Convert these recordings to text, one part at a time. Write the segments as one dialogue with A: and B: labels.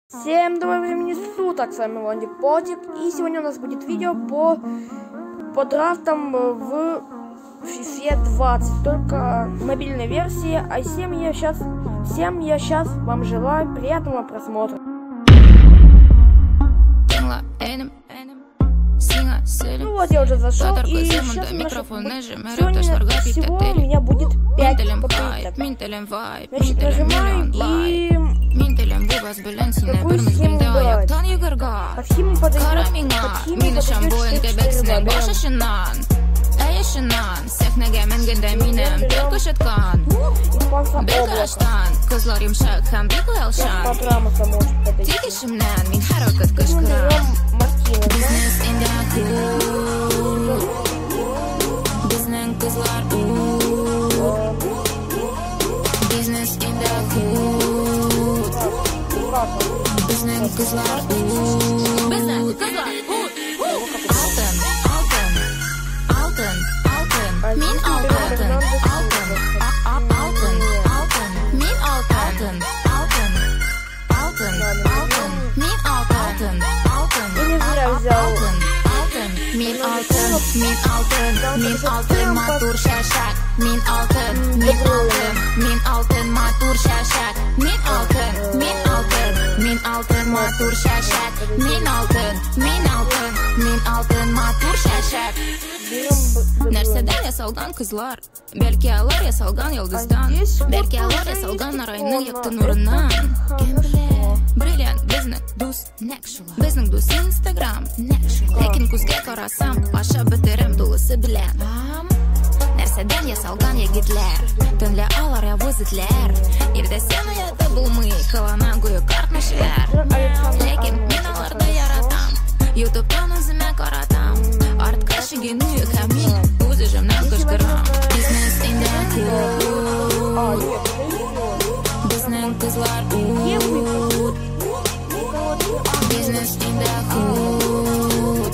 A: Всем доброго времени суток, с вами Владик Потик, и сегодня у нас будет видео по драфтам в FIFA 20, только мобильной версии, а всем я сейчас вам желаю приятного просмотра. Ну вот я уже зашел, и сейчас всего у меня будет 5 попыток. Значит, нажимаем и... Какую схему брать? Под схему подойдет
B: Нәрседен ясалган кызлар, бәлки алар ясалган йолдыздан, бәлки алар ясалган нарайның якты нурынан. Кем белә, бриллиант безнең дус нәкъ шулай. Безнең дус Instagram нәкъ шулай. Ләкин күзгә карасам, аша бетерем дулысы белән. Нәрседен ясалган егетләр, төнлә алар явыз этләр. Ирдәсен уята булмый, кылана гүя картмышлар. Ләкин мин аларда яратам, YouTube'дан үземә каратам. Артка шигену һәм мин үз җемнән кычкырам. Business in the hood, безнең кызлар hood. Business in the hood,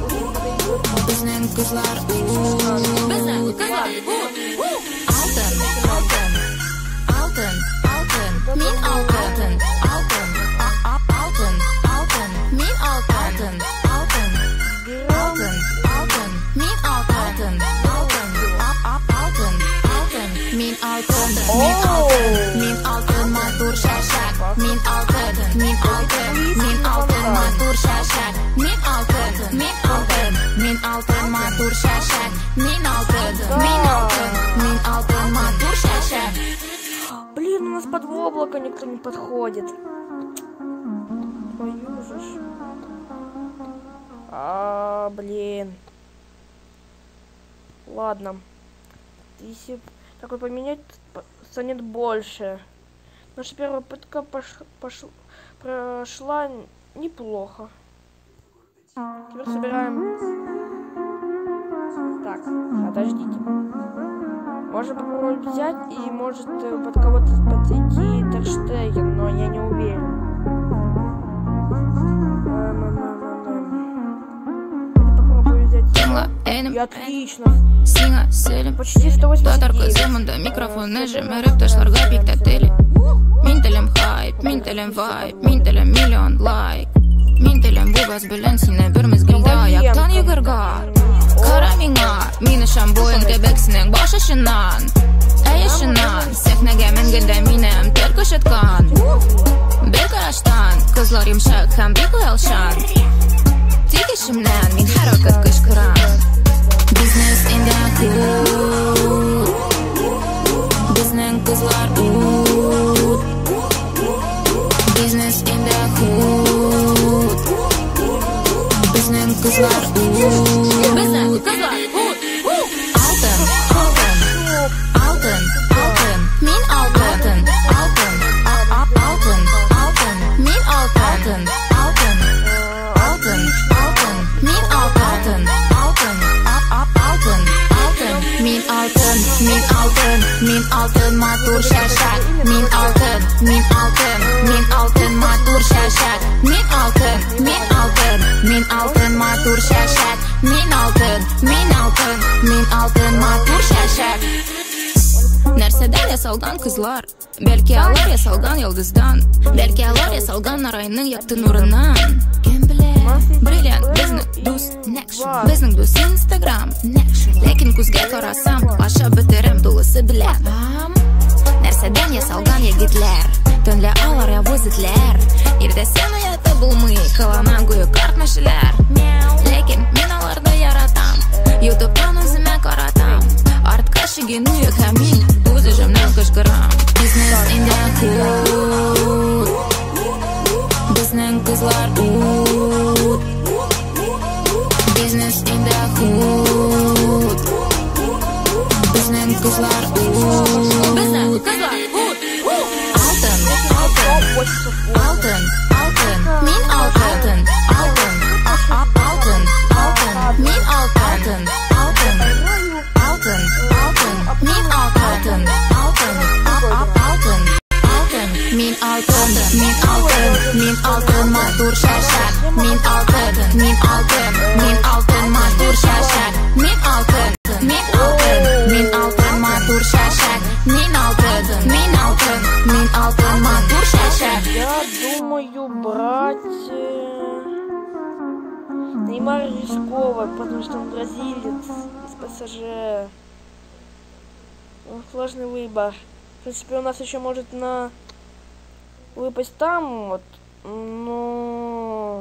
B: безнең кызлар hood. Безнең кызлар hood. Алтын, алтын, алтын, алтын, мин алтын, алтын, алтын, алтын, мин алтын, алтын, алтын, алтын, мин алтын, алтын, алтын, алтын, мин алтын, мин алтын, мин алтын, матур шашак, мин алтын, мин алтын, мин алтын, матур шашак, мин алтын, мин алтын, мин алтын, матур шашак, мин алтын, мин алтын, мин алтын, матур шашак.
A: Блин, у нас под облако никто не подходит. Твою же ж. Блин. Ладно. Если такой поменять, станет больше. Наша первая попытка прошла неплохо. Теперь собираем. Так, подождите. Можно попробовать взять и может под кого-то подойти Терштеген, но я не уверен. Попробую взять. И отлично. Почти 189.
B: Микрофон нажимереп ташларга пиктатели. Мин телем хайп, мин телем вайп, мин телем миллион лайк. Мин телем бубас белән сине бер мезгилдә аяктан йөгергә. Кара миңа, мине шамбоен кебексенең баш очыннан. Әйешеннән, сәхнәгә менгәндә минем тер күрсәткән. Бер караштан, кызлар йомшак һәм бик ялшан. Тик ишемнән мин хәрәкәт кычкырам. Business in the hood, безнең кызлар hood. Business in the hood, безнең кызлар hood. Безнең кызлар hood. Алтын, алтын, алтын, алтын, мин алтын, алтын, алтын, алтын, мин алтын, алтын, алтын, алтын, мин алтын, алтын, алтын, алтын, мин алтын, мин алтын, мин алтын, матур шашак, мин алтын, мин алтын, мин алтын, матур шашак, мин алтын, мин алтын, мин алтын, матур шашак, мин алтын, мин алтын, мин алтын, матур шашак. Нәрседен ясалган кызлар, бәлки алар ясалган йолдыздан, бәлки алар ясалган нарайның якты нурынан. Кем біле, бриллиант безнең дус, безнең дус Instagram, ләкин күзгә карасам, ашап бетерәм дулысы белән. Нәрседән ясалган егетләр, төнлә алар явыз этләр, иртәсен уятып булмый, кылана гүя картмәшеләр. Ләкин мин аларда яратам, ютубтан үземә каратам, артка шигену юк һәм мин үз җөмләм кычкырам. Business in the hood, безнең кызлар ut. Business in the hood, безнең кызлар ut. Безнең кызлар ut. Алтын, алтын, алтын, алтын, мин алтын, алтын, алтын, алтын, мин алтын, алтын, алтын, алтын, мин алтын, алтын, алтын, алтын, мин алтын, мин алтын, мин алтын, матур шашак, мин алтын, мин алтын, мин алтын, матур шашак, мин алтын, мин алтын, мин алтын, матур шашак, мин алтын, мин алтын, мин алтын, матур шашак.
A: Я думаю брать Неймар рисково, потому что он бразилец из ПСЖ. Сложный выбор. В принципе, у нас еще может выпасть там вот, но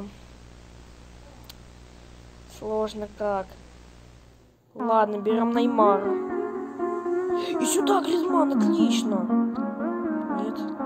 A: сложно как. Ладно, берем Неймара. И сюда Гризман, отлично. Нет, нет.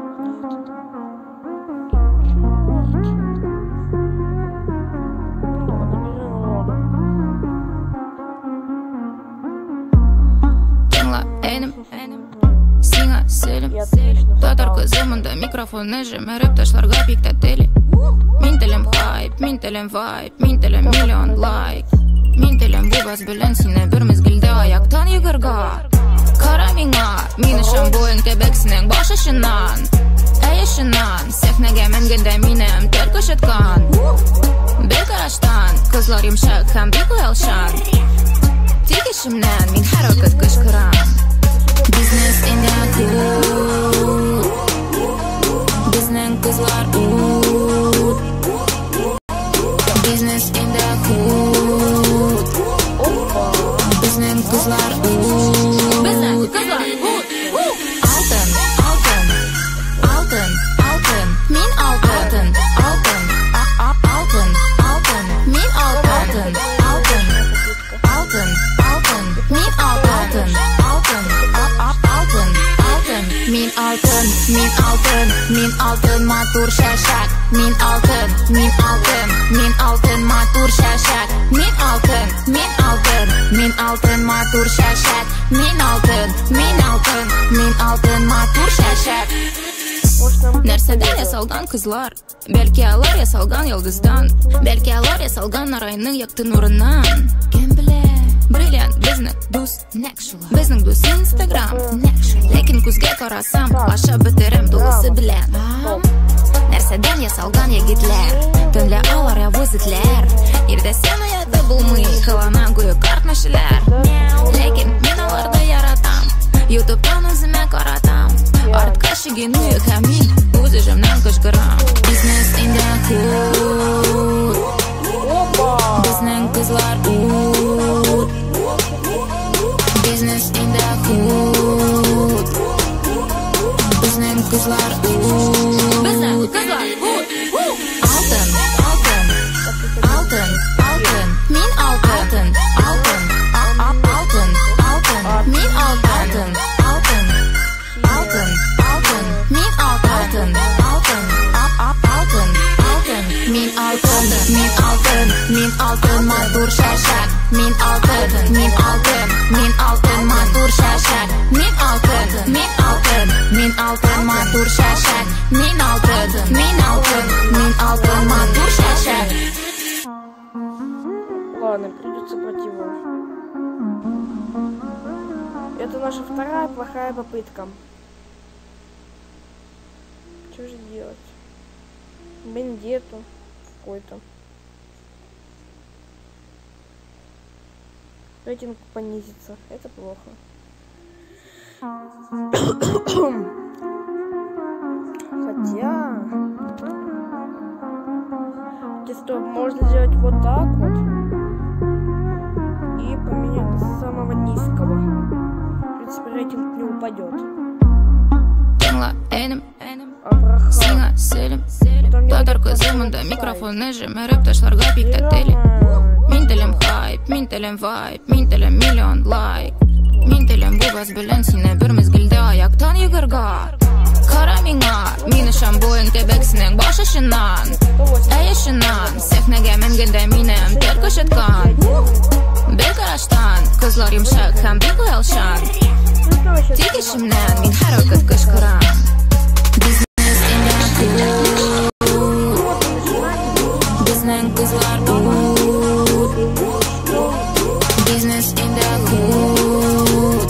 B: Татар кызымында микрофонны җимереп ташларга бик тә тели. Мин телем хайп, мин телем вайп, мин телем миллион лайк. Мин телем бу баз белән сине бер мезгелдә аяктан йөгергә. Кара миңа, мин өчен бу иң төбәксенең баш очыннан. Әйешеннән, сәхнәгә менгәндә минем тел кычыткан. Бер караштан, кызлар йомшак һәм бик уялшан. Тик ишемнән мин һәр вакыт кычкырам. Business in the hood, безнең кызлар ut. Business in the hood, безнең кызлар ut. Безнең кызлар ut. Алтын, алтын, алтын, алтын, мин алтын, алтын, алтын, алтын, мин алтын, алтын, алтын, алтын, мин алтын, алтын. Мин алтын, мин алтын, мин алтын, матур шашак. Мин алтын, мин алтын, мин алтын, матур шашак. Мин алтын, мин алтын, мин алтын, матур шашак. Мин алтын, мин алтын, мин алтын, матур шашак. Нәрседән ясалган кызлар, бәлки алар ясалган йолдыздан, бәлки алар ясалган нарайның якты нурынан. Кем белә? Бриллиант безнең дус, безнең дус Instagram, ләкин күзгә карасам, ашап бетерәм дулысы белән. Нәрседән ясалган егетләр, төнлә алар явыз этләр, иртәсен уятып булмый, кылана гүя картмәшеләр. Ләкин мин аларда яратам, ютубтан үземә каратам, артка шигену юк һәм мин үз җөмләм кычкырам. Business in the hood, безнең кызлар ut. Business in the hood, безнең кызлар ut. Безнең кызлар ut. Алтын, алтын, алтын, алтын, мин алтын, алтын, алтын, алтын, мин алтын, алтын, алтын, алтын, мин алтын, алтын, алтын, алтын, мин алтын, мин алтын, мин алтын, матур шашак. Мин алтын, мин алтын, мин алтын, матур шашак. Мин алтын, мин алтын, мин алтын, матур шашак. Мин алтын, мин алтын, мин алтын, матур шашак.
A: Ладно, придется против его. Это наша вторая плохая попытка. Что же делать? Бендету какой-то. Рейтинг понизится. Это плохо. Хотя... Что можно сделать вот так вот. И поменять до самого низкого. В принципе, рейтинг не упадет.
B: Сиңа селим, татар кызымында микрофонны жемереп ташларга бик тә тели. Мин телем хайп, мин телем вайп, мин телем миллион лайк. Мин телем бу бас белән сине бер мезгелдә аяктан йөгәргә. Кара миңа, мине шамбоин кебексенең баш очыннан. Әйешеннән, сәхнәгә менгәндә минем тер кычыткан. Бер караштан, кызлар йомшак һәм бик уялшан. Тик ишемнән мин һәр вакыт кычкырам. Bizning kızlar good. Business in the hood.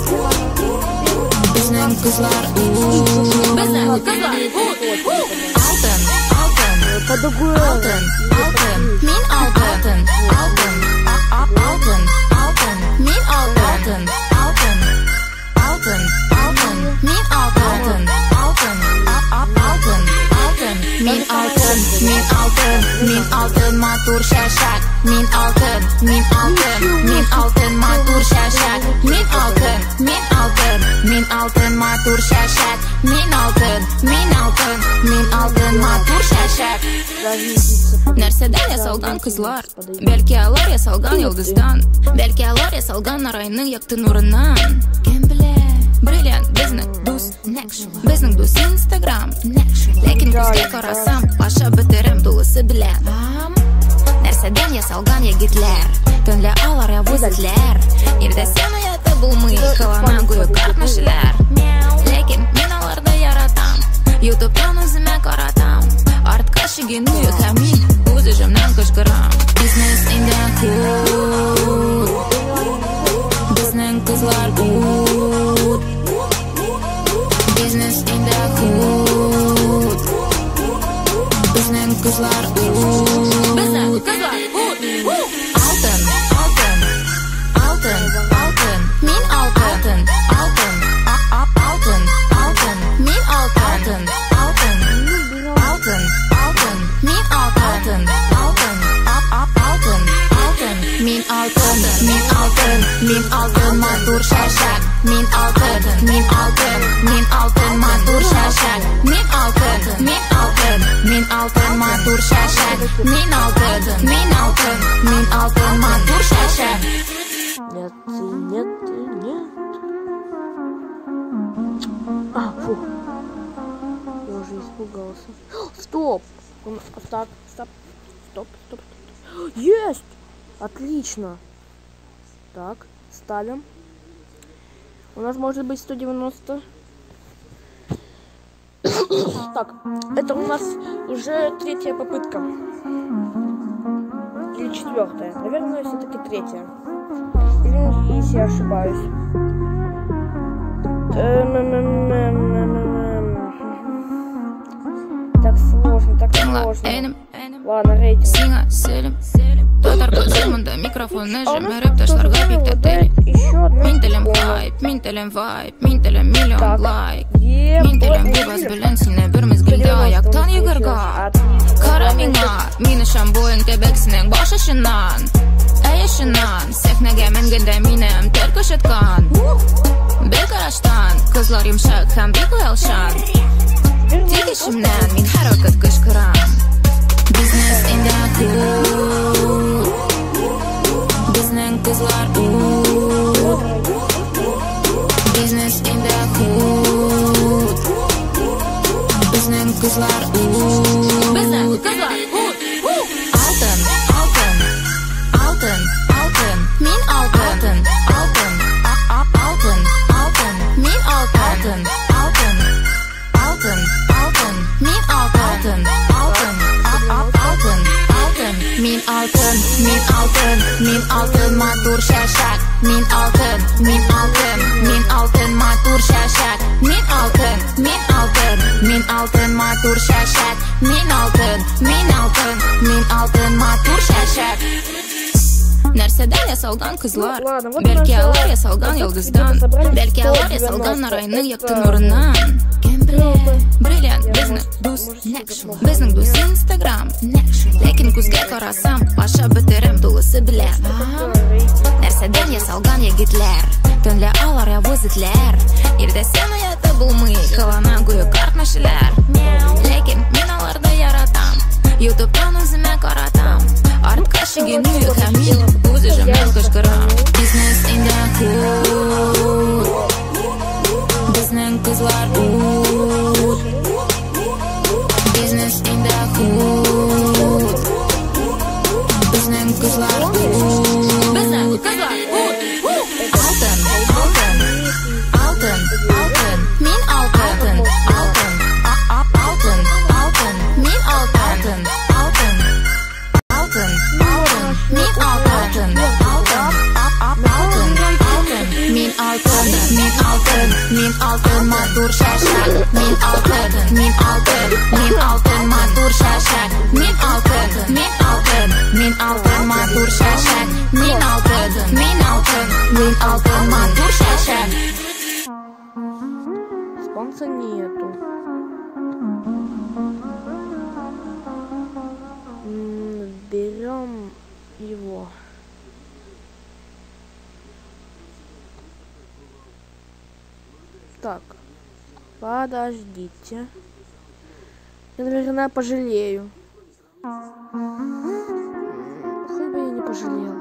B: Bizning kızlar good. Bizning kızlar good. Altın, altın, altın, altın. Min altın, altın, altın, altın. Min altın, altın, altın, altın. Min altın, altın, altın, altın. Min altın, min altın, min altın matur şaşak. Min altın, min altın, min altın matur şaşak. Min altın, min altın, min altın matur şaşak. Min altın, min altın, min altın matur şaşak. Нәрсәдән ясалган кызлар? Бәлки алар ясалган йолдыздан, бәлки алар ясалган нарайның якты нурыннан. Кем белә? Бриллиант безнең дус, безнең дус Instagram. Ләкин күзгә карасам, ашап бетерем дулысы белән. Нәрсәдән ясалган егетләр? Төнлә алар явызлар. Ирдә сен уята булмый, кылана гүя картмышлар. Ләкин мин аларда яратам, YouTube'дан үземә каратам. Артка шигену һәм мин үз җиремнән кычкырам. Business in the hood. Безнең кызлар good. Business in the hood. Bizning kızlar good. Bizning kızlar good. Altın, altın, altın, altın. Min altın, altın, altın, altın. Min altın, altın, altın, altın. Min altın, altın, altın, altın. Min altın, min altın, min altın matur şaşak. Min altın, min altın, min altın matur şaşak. Min altın, min altın, min altın matur şaşak. Min altın, min altın, min altın matur şaşak.
A: Нет, нет, нет. А, фух. Я уже испугался. Стоп! Так, стоп, стоп, стоп. Есть! Отлично. Так, ставим. У нас может быть 190. Так, это у нас уже третья попытка. Или четвертая. Наверное, все-таки третья. Или если я ошибаюсь. Так сложно, так сложно. Ладно, рейтинг.
B: Сиңа селим, татар кызымында микрофонны жемереп ташларга бик тә тели. Мин телем хайп, мин телем вайп, мин телем миллион лайк. Мин телем бу бас белән сине бер мезгелдә аяктан йөгәргә. Кара миңа, мине шамбоин кебексенең баш очыннан. Әйешеннән, сәхнәгә менгәндә минем тер кычыткан. Бер караштан, кызлар йомшак һәм бик уялшан. Тик ишемнән мин һәр вакыт кычкырам. Business in the hood. Bizning kızlar good. Business in the hood. Bizning kızlar good. Bizning kızlar good. Altın, altın, altın, altın. Min altın, altın, altın, altın. Min altın, altın, altın, altın. Min altın, altın. Altın, altın, min altın, min altın, min altın matur şaşak. Min altın, min altın, min altın matur şaşak. Min altın, min altın, min altın matur şaşak. Min altın, min altın, min altın matur şaşak. Нәрсә Нәрседен ясалган кызлар.
A: Ладно, вот
B: Бәлки
A: наши
B: алар ясалган йолдыздан. Бәлки алар ясалган райның якты нурынан. Кем біле, бриллиант безнең дус, безнең дус Instagram. Ләкин күзгә карасам, аша бетерем тулысы белән. Нәрседән ясалган егетләр, төнлә алар явыз итләр. Ирдәсен уята булмый, кылана гүя картмашылар. Ләкин мин аларда яратам, YouTube'дан үземә каратам. Артка шигену һәм мин үз җиремнән кычкырам. Business in the hood, безнең кызлар good. Business in the hood, безнең кызлар good. Безнең кызлар good. Алтын, алтын, алтын, алтын, мин алтын, алтын, алтын, алтын, мин алтын, алтын, алтын, алтын, мин алтын, алтын, алтын, алтын, мин алтын, мин алтын, мин алтын, матур шашак, мин алтын, мин алтын, мин алтын, матур шашак, мин алтын, мин алтын, мин алтын, матур шашак, мин алтын, мин алтын, мин алтын, матур шашак.
A: Спонса нету. Берем его. Так, подождите. Я, наверное, пожалею. Хоть бы я не пожалел.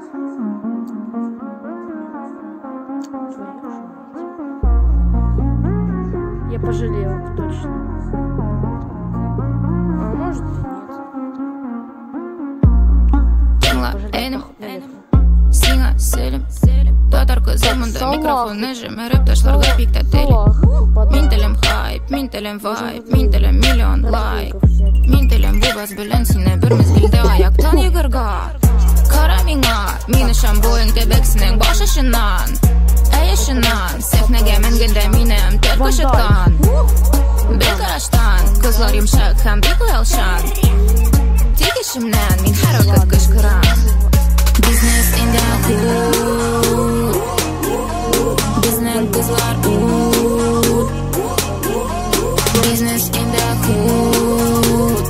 A: Я пожалел, точно. А может и нет.
B: Сиңа селим, татар кызымында микрофонны жимереп ташларга бик тә телим. Мин телем хайп, мин телем вайп, мин телем миллион лайк. Мин телем бу баз белән сине бер мезгилдә аяктан йөгергә. Кара миңа, мине шамбоин төбәксенең баш очыннан. Әйешеннән, сәхнәгә менгәндә минем төр кушыткан. Бер караштан, кызлар йомшак һәм бик уялшан. Тик ишемнән мин һәр вакыт кычкырам. Business in the hood, безнең кызлар good. Business in the hood,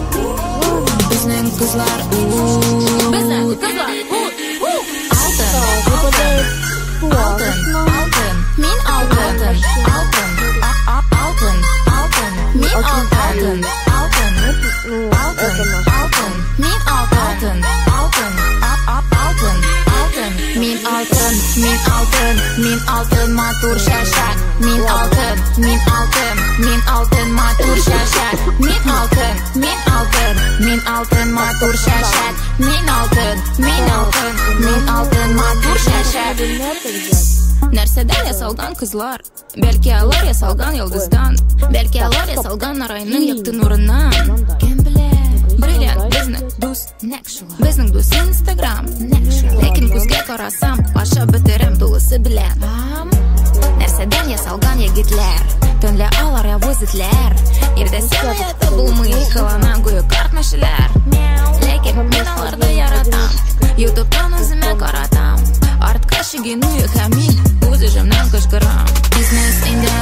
B: безнең кызлар good. Безнең кызлар good. Алтын, алтын, алтын, алтын, мин алтын, алтын, алтын, алтын, мин алтын, алтын, алтын, алтын, мин алтын, алтын, алтын, алтын, мин алтын, мин алтын, мин алтын, матур шашак, мин алтын, мин алтын, мин алтын, матур шашак, мин алтын, мин алтын, мин алтын, матур шашак, мин алтын, мин алтын, мин алтын, матур шашак. Нәрседән ясалган кызлар, бәлки алар ясалган йолдыздан, бәлки алар ясалган райның якты нурынан. Кем белә, бриллиант безнең дус, безнең дус Instagram. Ләкин күзгә карасам, аша бетерем тулысы белән. Нәрседән ясалган егетләр, төнлә алар явыз итләр. Ирдәсен уята булмый, кылана гүя картмашылар. Ләкин мин аларда яратам, YouTube'дан үземә каратам. Артка шигену һәм мин үз җиремнән кычкырам. Business in the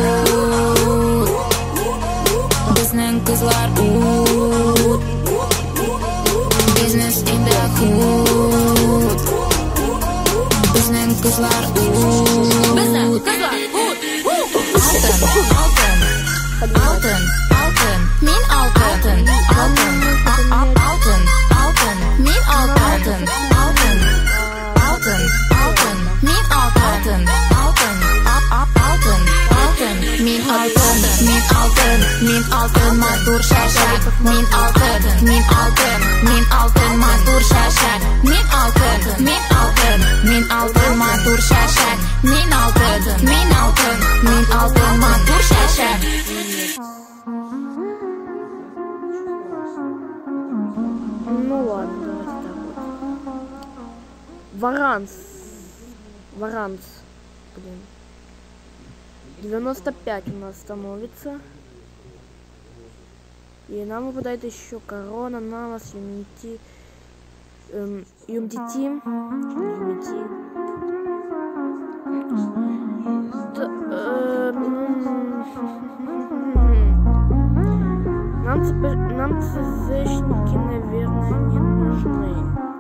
B: hood, безнең кызлар good. Business in the hood, безнең кызлар good. Безнең кызлар good. Алтын, алтын, алтын, алтын, мин алтын, алтын, алтын, алтын, мин алтын, алтын, алтын, алтын, мин алтын, алтын, алтын, алтын, мин алтын, мин алтын, мин алтын, матур шашак, мин алтын, мин алтын, мин алтын, матур шашак, мин алтын, мин алтын, мин алтын, матур шашак, мин алтын, мин алтын, мин алтын, матур шашак.
A: Ну ладно, давайте так вот. Варанс. Блин. 95 у нас становится. И нам выпадает еще корона, навас, юнити, UMDT. Нам ЦЗшники, наверное, не нужны.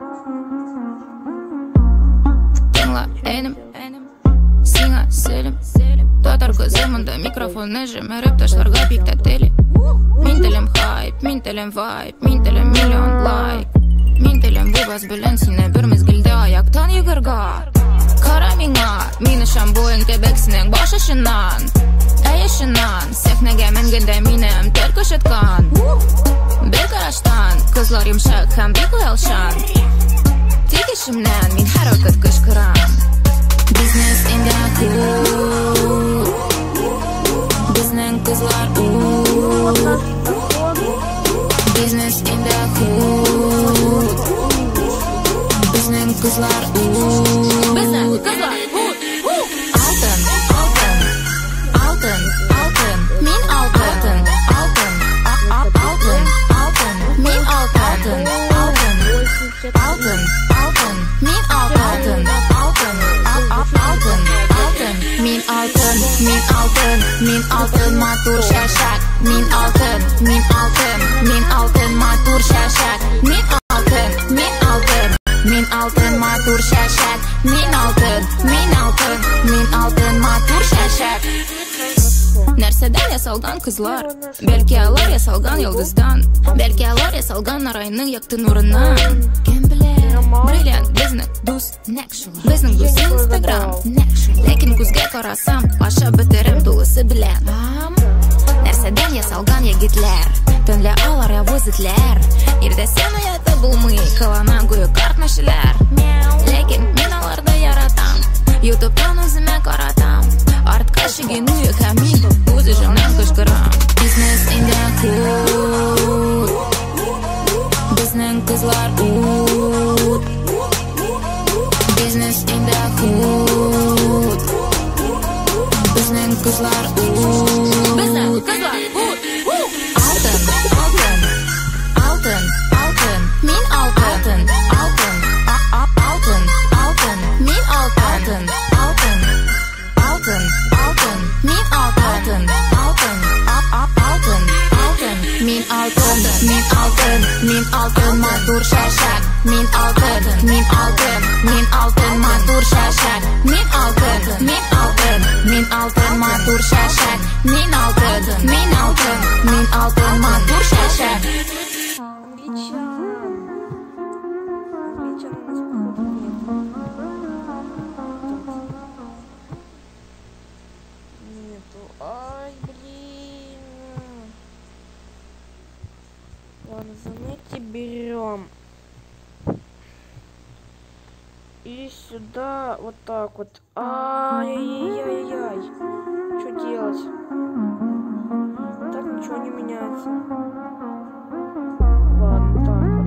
B: Сиңа селим татар кызымында микрофонны жемереп ташларга бик тә тели. Мин телем хайп, мин телем вайп, мин телем миллион лайк. Мин телем бу бас белән сине бер мезгелдә аяктан йөгәргә. Кара миңа, мине шамбоин кебексенең баш очыннан. Әйешеннән, сәхнәгә менгәндә минем тел күрсәткән. Бер караштан, кызлар йомшак һәм бик уялшан. Тик ишемнән мин һәрвакыт кычкырам. Business in the hood. Bizning kızlar Business in the hood. Bizning kızlar Altın, altın, altın, altın. Min altın, altın, altın, altın. Min altın, altın, altın, altın. Min altın, altın. Altın, altın, min altın, min altın, min altın matur şaşak. Min altın, min altın, min altın matur şaşak. Min altın, min altın, min altın matur şaşak. Min altın, min altın, min altın matur şaşak. Нәрсәдән ясалган кызлар? Бәлки алар ясалган йолдыздан, бәлки алар ясалган нарайның якты нурыннан. Кем белә? Бриллиант безнең дус нәкшула. Безнең дус Instagram нәкшула. Ләкин күзгә карасам, аша бетереп дулысы белән. Нәрсәдән ясалган егетләр? Төнлә алар явыз итләр. Ирдәсен уята булмый, кылана гүя картнашылар. Ләкин мин аларны яратам. YouTube'дан үземә каратам. Артка шигену һәм мин үз җанымнан кычкырам. Business in the hood. Безнең кызлар Business in the hood. Безнең кызлар Altın, altın, altın, altın. Min altın, altın, altın, altın. Min altın, altın, altın, altın. Min altın, altın, altın, altın. Min altın, min altın, min altın matur şaşak. Min altın, min altın, min altın matur şaşak. Min altın, min altın, min altın matur şaşak. Min altın, min altın, min altın matur şaşak.
A: Ай, блин. Ладно, заметьте, берем. И сюда вот так вот. Ай-яй-яй-яй. Что делать? Так ничего не меняется. Ладно, так вот.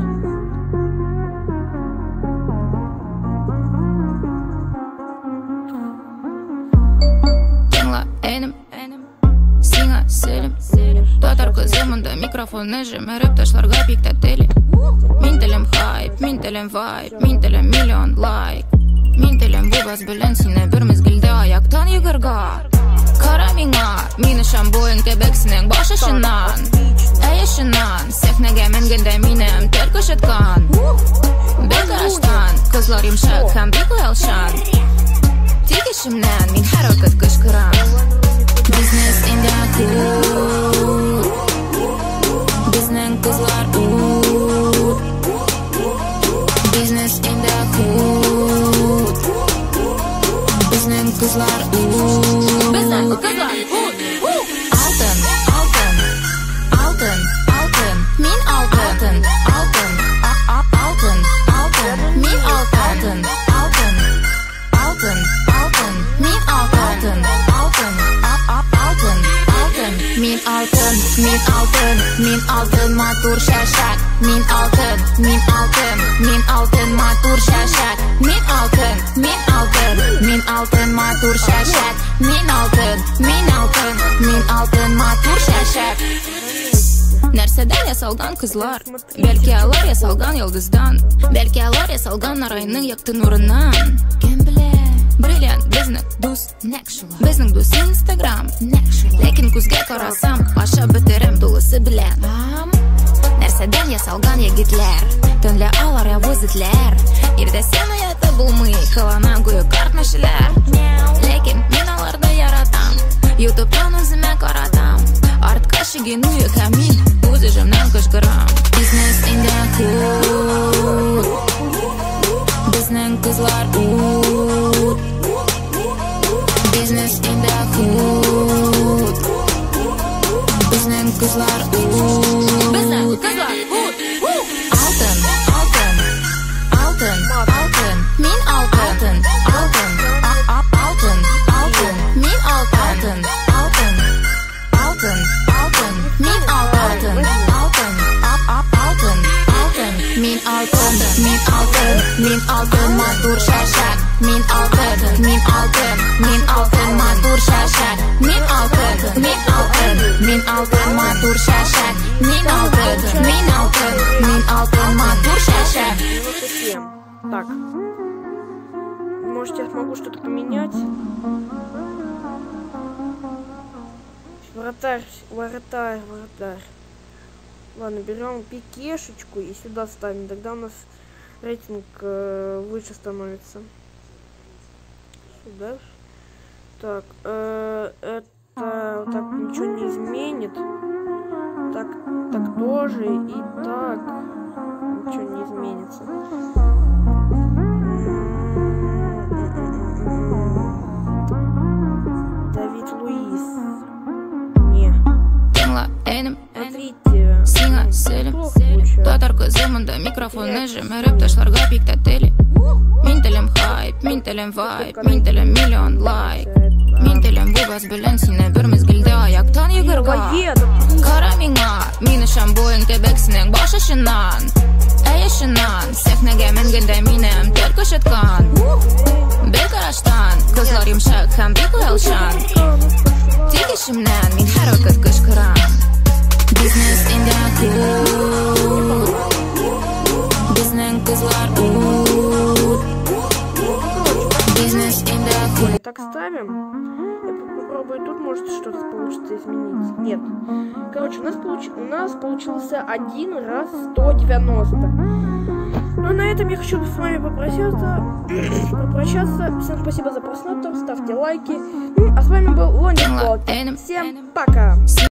B: Сиңа селим татар кызымында микрофонны жемереп ташларга бик тә тели. Мин телем хайп, мин телем вайп, мин телем миллион лайк. Мин телем бу бас белән сине бер мезгелдә аяктан йөгәргә. Кара миңа, мине шамбоин кебексенең баш очыннан. Әйешеннән, сәхнәгә менгәндә минем тел күрсәткән. Бер караштан, кызлар йомшак һәм бик уялшан. Тик ишемнән мин һәрвакыт кычкырам. Business in the hood. Bizning kızlar Business in the hood. Bizning kızlar Altın, altın, altın, altın. Min altın, altın, altın, altın. Min altın, altın, altın, altın. Min altın, altın. Altın, altın, min altın, min altın, min altın matur şaşak. Min altın, min altın, min altın matur şaşak. Min altın, min altın, min altın matur şaşak. Min altın, min altın, min altın matur şaşak. Нәрседен ясалган кызлар, бәлки алар ясалган йолдыздан, бәлки алар ясалган нарайның якты нурынан. Кем белә? Бриллиант безнең дус, безнең дус Instagram, ләкин күзгә карасам, ашап бетерәм дулысы белән. Нәрседән ясалган егетләр, төнлә алар явыз этләр, ирдәсен уята булмый, кылана гүя картмәшеләр. Ләкин мин аларда яратам, YouTube'тан үземә каратам, артка шигену һәм мин үз җиремнән кычкырам. Business in the hood, безнең кызлар ut. Business in the hood, безнең кызлар ut. Алтын, алтын, алтын, алтын, мин алтын, алтын, алтын, алтын, мин алтын, алтын, алтын, алтын, мин алтын, алтын, алтын, алтын, мин алтын, мин алтын, мин алтын, матур шашак, мин алтын, мин алтын, мин алтын, матур шашак, мин алтын, мин алтын, мин алтын, матур шашак, мин алтын, мин алтын, мин алтын, матур шашак.
A: Так. Может, я смогу что-то поменять? Вратарь. Ладно, берем пикешечку и сюда ставим. Тогда у нас рейтинг выше становится. Сюда. Так, это так ничего не изменит. Так тоже и так ничего не изменится. Давид Луис. Не. Смотрите.
B: Татар кызымында микрофонны жимереп ташларга пиктәтели. Мин телем хайп, мин телем вайп, мин телем миллион лайк. Мин телем бу бас белән сине бер мезгилдә аяктан йөгергә. Кара миңа, мине шамбоин кебексенең баш очыннан. Яшыннан, сәхнәгә менгәндә минем тел күшәткән. Бер караштан, кызлар йомшак һәм бик уялшан. Тик ишемнән мин һәр вакыт кычкырам. Business in the hood, безнең кызлар ut. Business in the hood.
A: Так ставим. Я попробую тут, может что-то получится изменить. Нет. Короче, у нас получился 1 раз 190. Ну, на этом я хочу с вами попрощаться. Всем спасибо за просмотр. Ставьте лайки. А с вами был Лондон Блог. Всем пока.